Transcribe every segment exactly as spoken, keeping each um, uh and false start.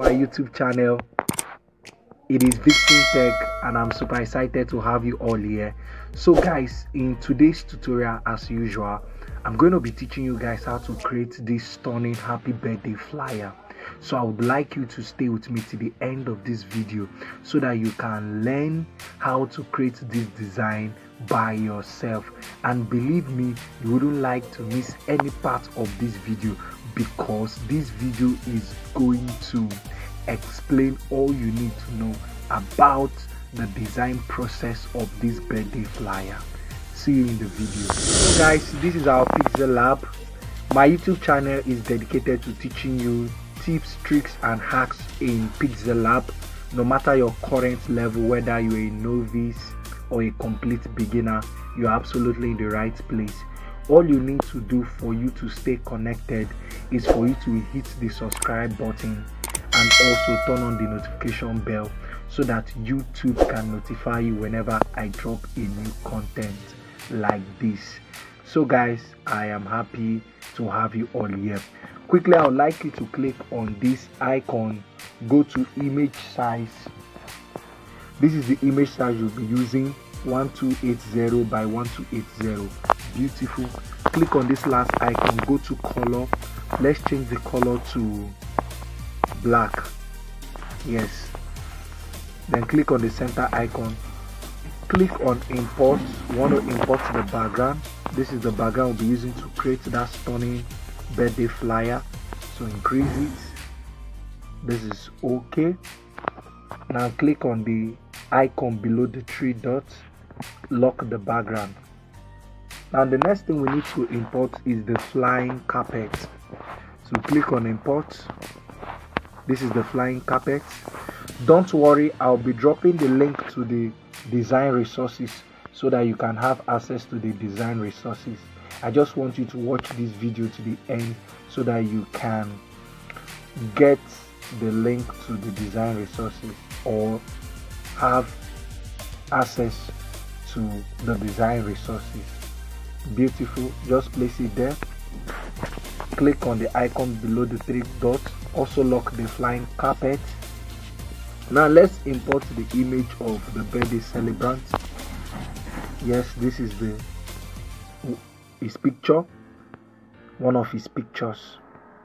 my YouTube channel. It is Victim Tech and I'm super excited to have you all here. So guys, in today's tutorial, as usual, I'm going to be teaching you guys how to create this stunning happy birthday flyer. So I would like you to stay with me to the end of this video so that you can learn how to create this design by yourself. And believe me, you wouldn't like to miss any part of this video, because this video is going to explain all you need to know about the design process of this birthday flyer. See you in the video. So guys, this is our PixelLab. My YouTube channel is dedicated to teaching you tips, tricks and hacks in PixelLab. No matter your current level, whether you're a novice or a complete beginner, you're absolutely in the right place. All you need to do for you to stay connected is for you to hit the subscribe button and also turn on the notification bell so that YouTube can notify you whenever I drop a new content like this. So guys, I am happy to have you all here. Quickly, I would like you to click on this icon, go to image size. This is the image size you'll be using, one two eight zero by one two eight zero. Beautiful. Click on this last icon, go to color. Let's change the color to black. Yes. Then click on the center icon. Click on import. We want to import the background. This is the background we'll be using to create that stunning birthday flyer. So increase it. This is okay. Now click on the icon below the three dots. Lock the background. Now the next thing we need to import is the flying carpet. So click on import. This is the flying carpet. Don't worry, I'll be dropping the link to the design resources so that you can have access to the design resources. I just want you to watch this video to the end so that you can get the link to the design resources or have access to the design resources. Beautiful. Just place it there. Click on the icon below the three dots. Also lock the flying carpet. Now let's import the image of the birthday celebrant. Yes, this is the his picture, one of his pictures.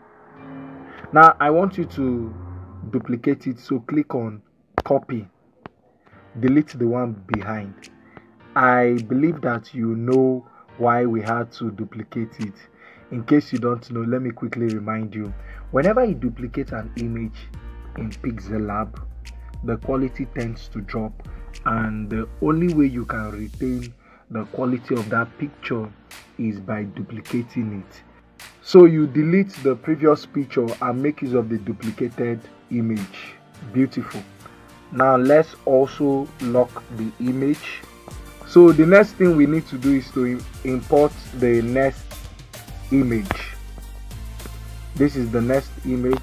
Now I want you to duplicate it, so click on copy, delete the one behind. I believe that you know why we had to duplicate it. In case you don't know, let me quickly remind you. Whenever you duplicate an image in PixelLab, the quality tends to drop, and the only way you can retain the quality of that picture is by duplicating it. So you delete the previous picture and make use of the duplicated image. Beautiful. Now let's also lock the image. So the next thing we need to do is to import the next image. This is the next image.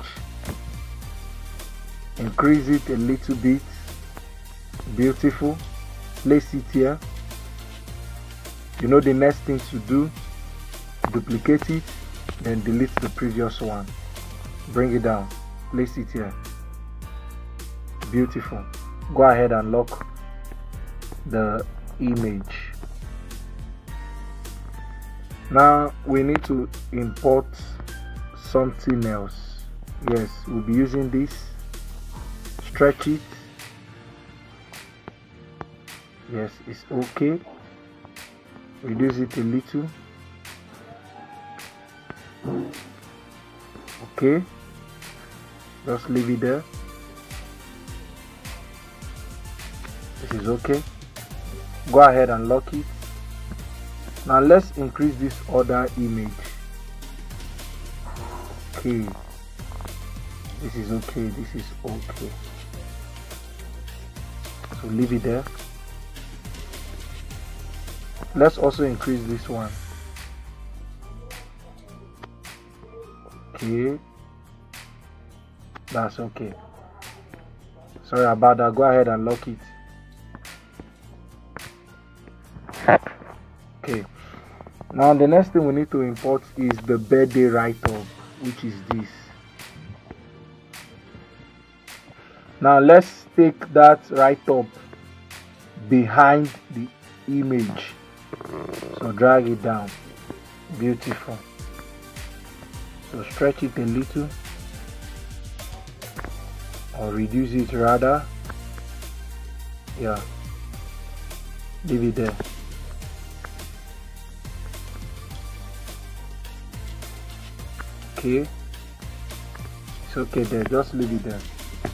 Increase it a little bit. Beautiful. Place it here. You know the next thing to do, duplicate it, then delete the previous one. Bring it down. Place it here. Beautiful. Go ahead and lock the image. Now we need to import something else. Yes, we'll be using this. Stretch it. Yes, it's okay. Reduce it a little. Okay, just leave it there. This is okay. Go ahead and lock it. Now let's increase this other image. Okay, this is okay, this is okay. So leave it there. Let's also increase this one. Okay, that's okay. Sorry about that. Go ahead and lock it. Okay, now the next thing we need to import is the birthday write-up, which is this. Now let's take that right up behind the image. So drag it down. Beautiful. So stretch it a little, or reduce it rather. Yeah, leave it there. Okay, it's okay there, just leave it there.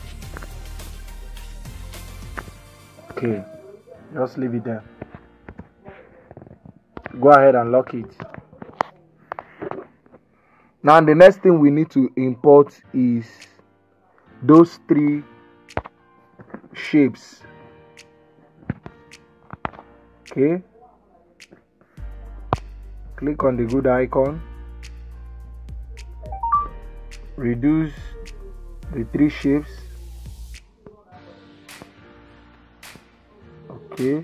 Okay, just leave it there. Go ahead and lock it. Now the next thing we need to import is those three shapes. Okay, click on the good icon, reduce the three shapes. Okay,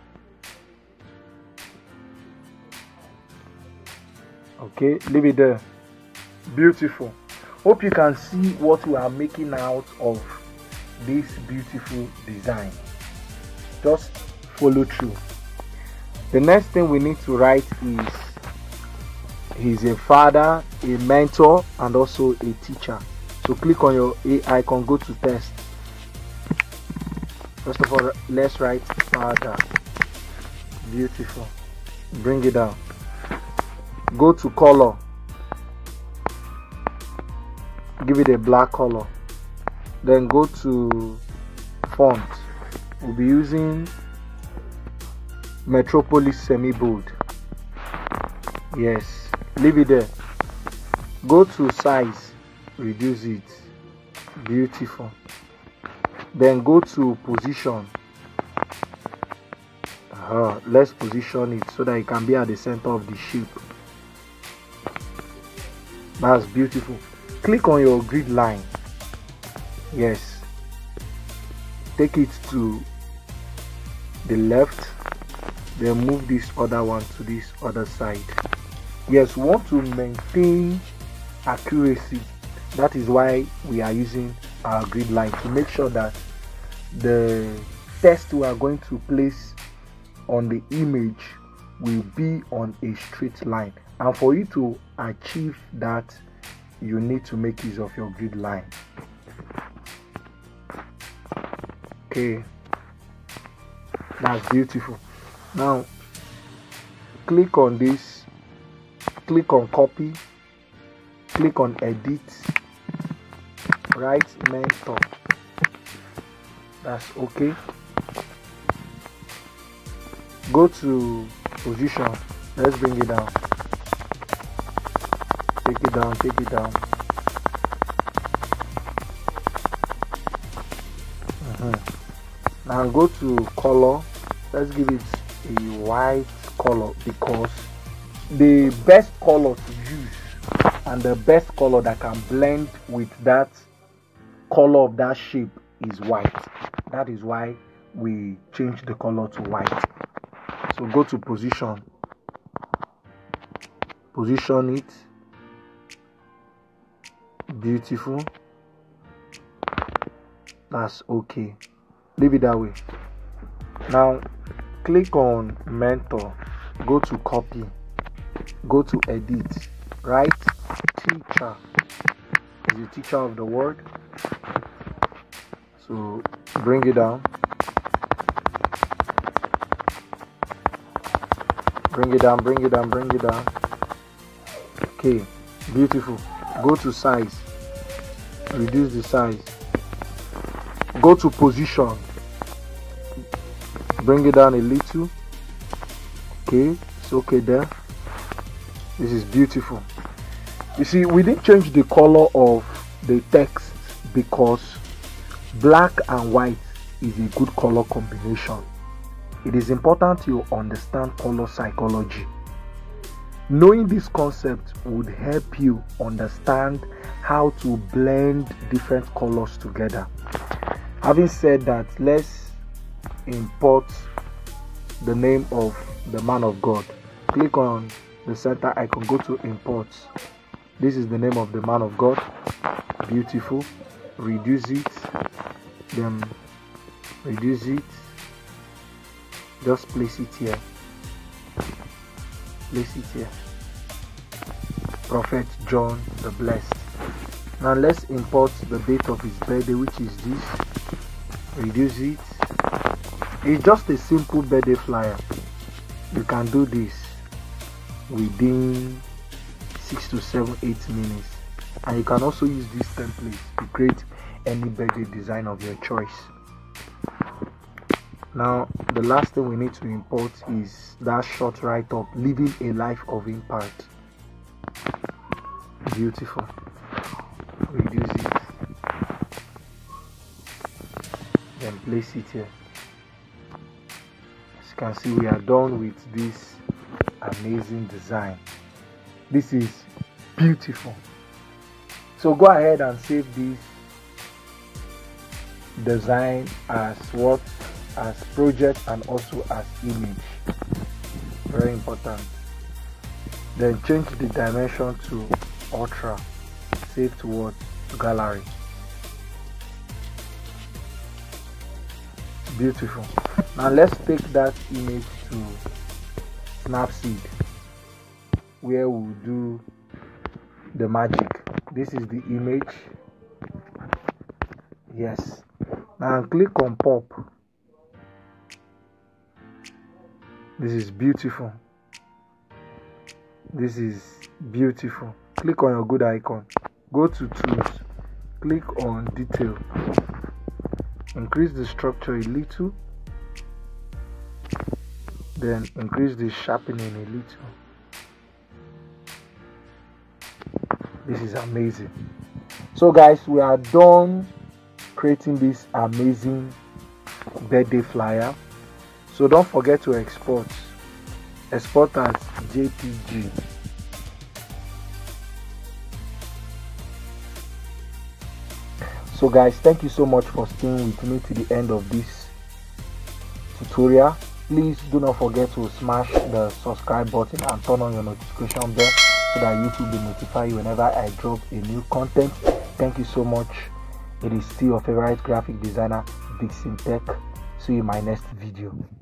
okay, leave it there. Beautiful. Hope you can see what we are making out of this beautiful design. Just follow through. The next thing we need to write is he's a father, a mentor, and also a teacher. So click on your A icon, go to test. First of all, let's write father. Beautiful. Bring it down. Go to color. Give it a black color. Then go to font. We'll be using Metropolis semi bold. Yes, leave it there. Go to size, reduce it. Beautiful. Then go to position. Uh, let's position it so that it can be at the center of the shape. That's beautiful. Click on your grid line. Yes, take it to the left, then move this other one to this other side. Yes, we want to maintain accuracy. That is why we are using our grid line, to make sure that the text we are going to place on the image will be on a straight line. And for you to achieve that, you need to make use of your grid line. Okay, that's beautiful. Now click on this, click on copy, click on edit, write mentor. That's okay. Go to position. Let's bring it down. Take it down, take it down. Uh-huh. Now go to color. Let's give it a white color, because the best color to use and the best color that can blend with that color of that shape is white. That is why we change the color to white. So go to position, position it. Beautiful. That's okay. Leave it that way. Now click on mentor, go to copy, go to edit, write teacher. Is the teacher of the word. So bring it down. Bring it down, bring it down, bring it down. Okay, beautiful. Go to size, reduce the size. Go to position, bring it down a little. Okay, it's okay there. This is beautiful. You see, we didn't change the color of the text because black and white is a good color combination. It is important you understand color psychology. Knowing this concept would help you understand how to blend different colors together. Having said that, let's import the name of the man of God. Click on the center icon, go to import. This is the name of the man of God. Beautiful. Reduce it. then reduce it, just place it here, place it here. Prophet John the Blessed. Now let's import the date of his birthday, which is this. Reduce it. It's just a simple birthday flyer. You can do this within six to seven eight minutes, and you can also use this template to create any birthday design of your choice. Now the last thing we need to import is that short write-up, living a life of impact. Beautiful. Reduce it, then place it here. As you can see, we are done with this amazing design. This is beautiful. So go ahead and save this design as what as project and also as image. Very important. Then change the dimension to ultra. Save to what? To gallery. Beautiful. Now let's take that image to Snapseed, where we'll do the magic. This is the image. Yes. Now click on pop. This is beautiful. This is beautiful. Click on your good icon. Go to tools. Click on detail. Increase the structure a little. Then increase the sharpening a little. This is amazing. So guys, we are done creating this amazing birthday flyer. So don't forget to export. Export as J P G. So guys, thank you so much for staying with me to the end of this tutorial. Please do not forget to smash the subscribe button and turn on your notification bell so that YouTube will notify you whenever I drop a new content. Thank you so much. It is still your favorite graphic designer, Pixel Tech. See you in my next video.